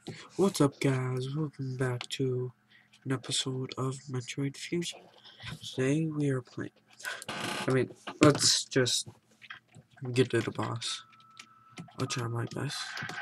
What's up, guys? Welcome back to an episode of Metroid Fusion. Today we are playing. Let's just get to the boss. I'll try my best.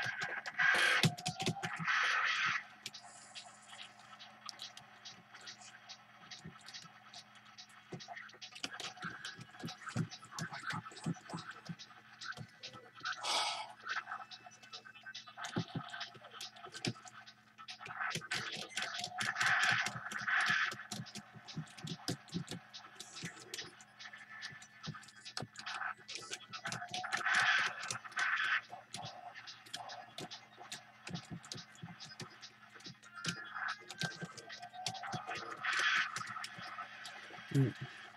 Mm.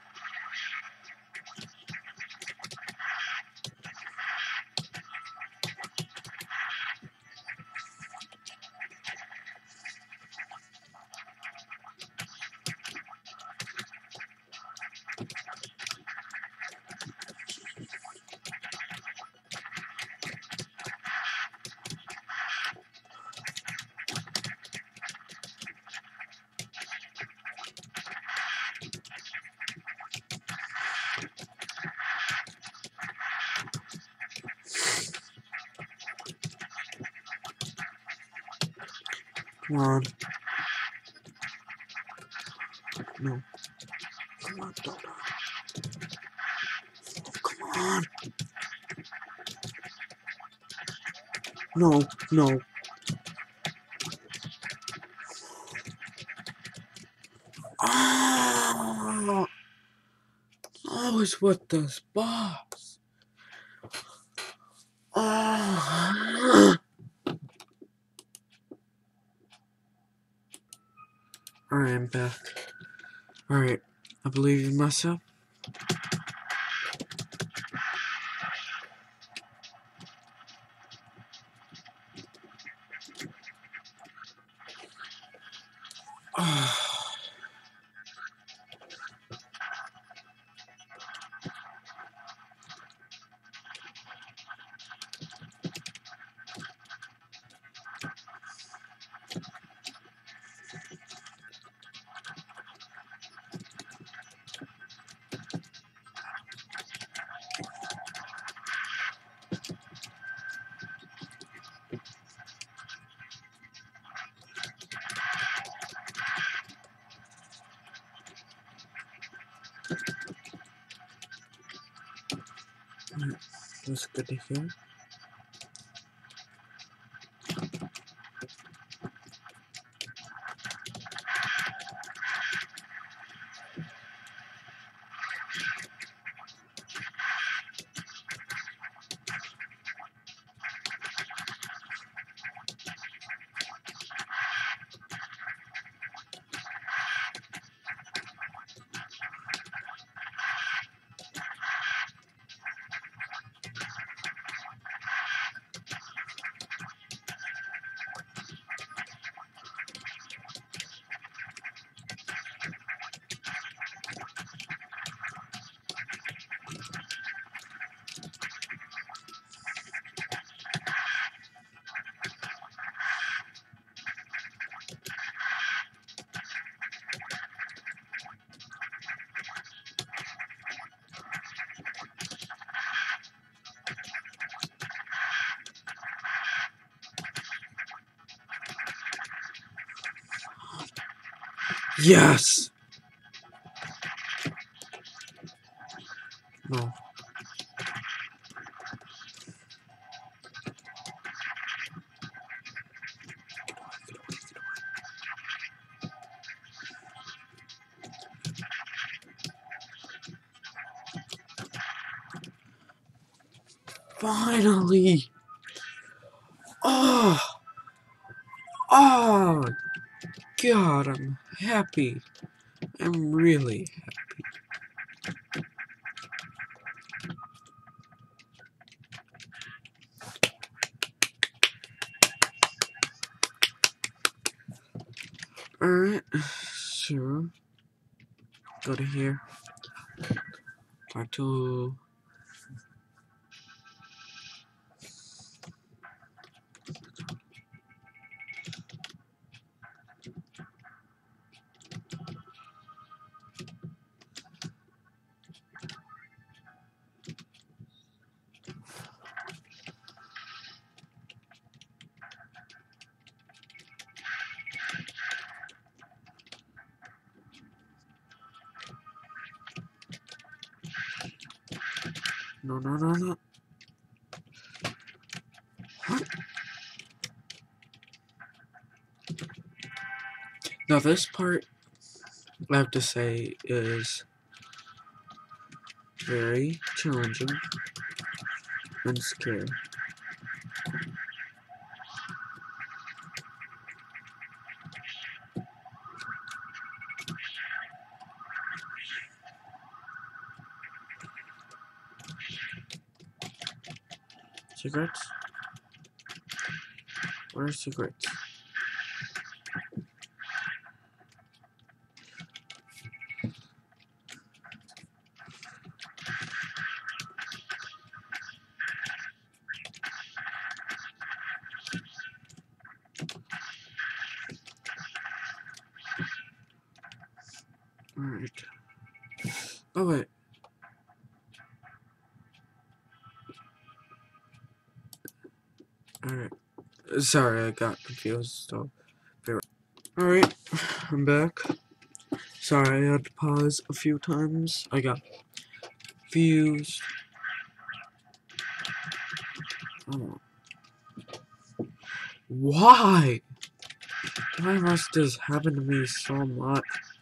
Come on. No. Come on, don't die. Come on. No, no. Ah! I was with this boss. Ah! Alright, I'm back. Alright, I believe in myself. Ah. That's good to hear. Yes! No. Finally! Oh! Oh! God, I'm happy. I'm really happy. Alright, so go to here. Talk to No, no, no, no. Now this part, I have to say, is very challenging and scary. Cigarettes? Where are cigarettes? Alright. Oh, wait. Alright. Sorry, I got confused. So, alright, I'm back. Sorry, I had to pause a few times. I got confused. Oh. Why? Why must this happen to me so much?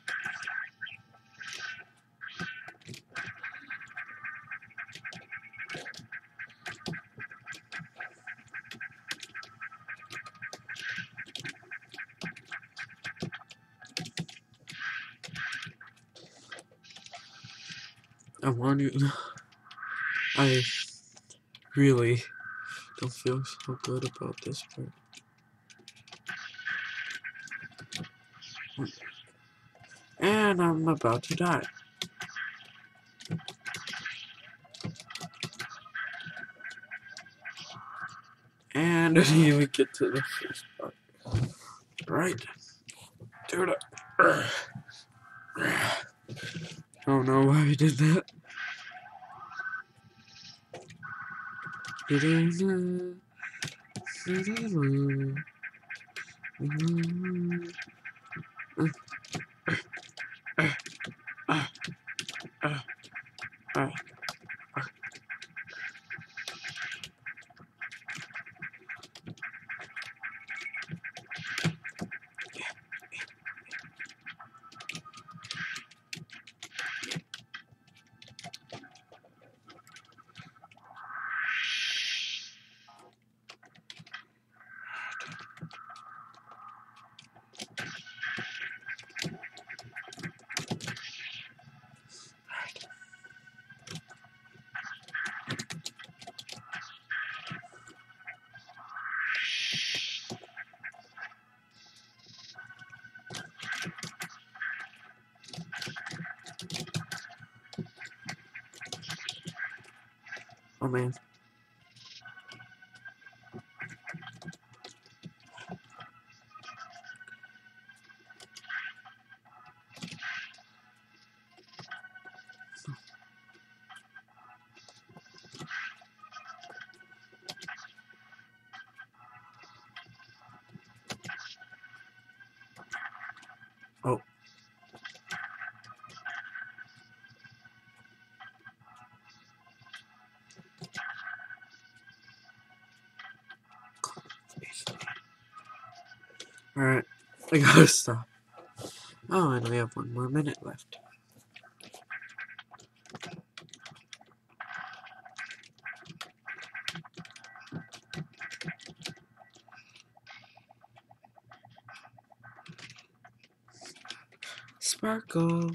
I want you. I really don't feel so good about this part. And I'm about to die. And I didn't even get to the first part. Right. Dude. I don't know why we did that. Oh man. Oh. Alright, I gotta stop. Oh, and we have 1 more minute left. Sparkle.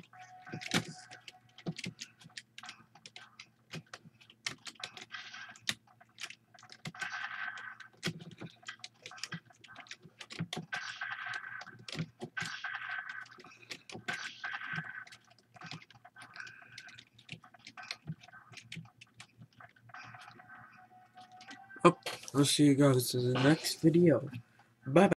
Oh, I'll see you guys in the next video. Bye.